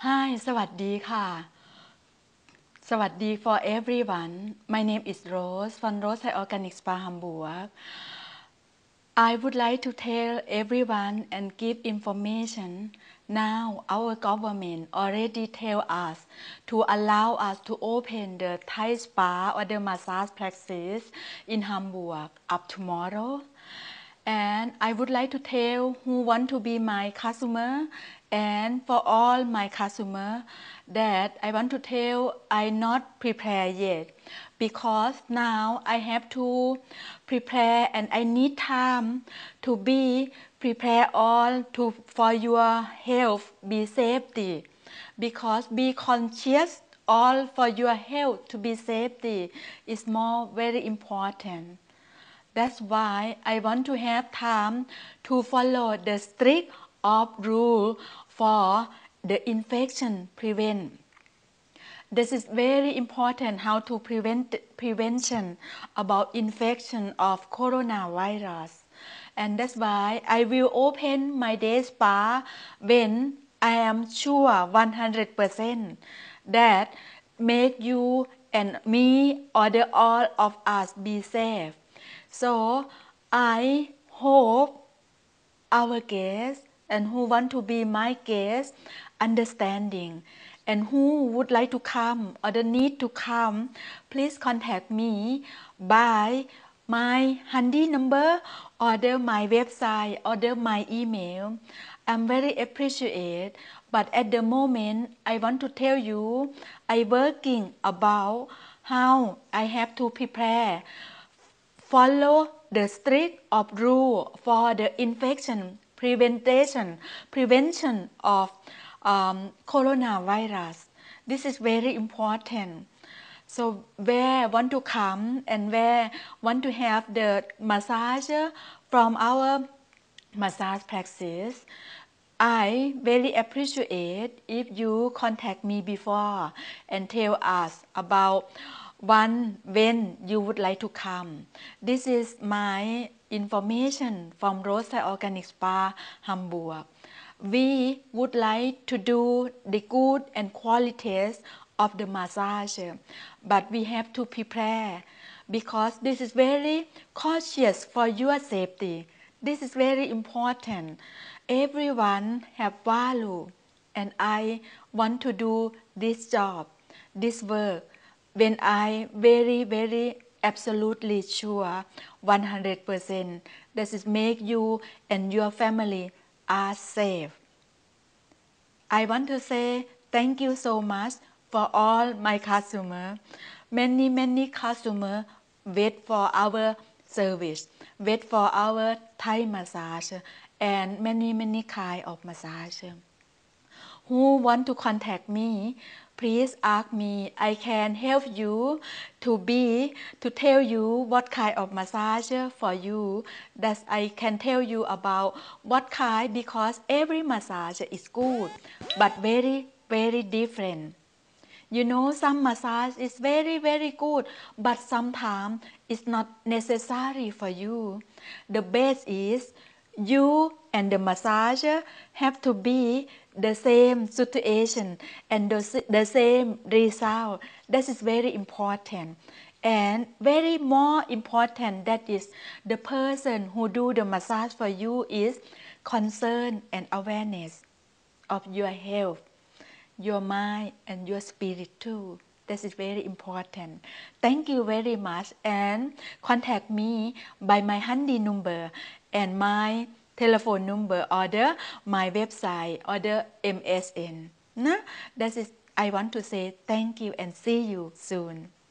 Hi สวัสดีค่ะ สวัสดี for everyone. My name is Rose from Rose Thai Organic Spa Hamburg. I would like to tell everyone and give information. Now our government already tell us to allow us to open the Thai spa or the massage practice in Hamburg up tomorrow. And I would like to tell who want to be my customer and for all my customer that I want to tell I not prepared yet because now I have to prepare and I need time to be prepare all to for your health be safety because be conscious all for your health to be safety is more very important. That's why I want to have time to follow the strict of rule for the infection prevent. This is very important how to prevention about infection of coronavirus. And that's why I will open my day spa when I am sure 100% that make you and me or the all of us be safe. So I hope our guests and who want to be my guests understanding and who would like to come or the need to come, please contact me by my handy number or my website or my email. I'm very appreciate, but at the moment I want to tell you I working about how I have to prepare follow the strict of rule for the infection prevention of coronavirus. This is very important. So where want to come and where want to have the massage from our massage practice, I very appreciate if you contact me before and tell us about when you would like to come. This is my information from Rose Thai Organic Spa Hamburg. We would like to do the good and qualities of the massage, but we have to prepare because this is very cautious for your safety. This is very important. Everyone have value and I want to do this job, this work when I very absolutely sure 100% that is make you and your family are safe. I want to say thank you so much for all my customer. Many customer wait for our service, wait for our Thai massage and many kind of massage. Who want to contact me, please ask me. I can help you to tell you what kind of massage for you that I can tell you about what kind because every massage is good but very different. You know, some massage is very good, but sometimes it's not necessary for you. The best is you and the massager have to be the same situation and the same result. That is very important. And very more important that is the person who do the massage for you is concern and awareness of your health, your mind and your spirit too. This is very important. Thank you very much and contact me by my handy number and my telephone number or my website or the MSN. That is I want to say thank you and see you soon.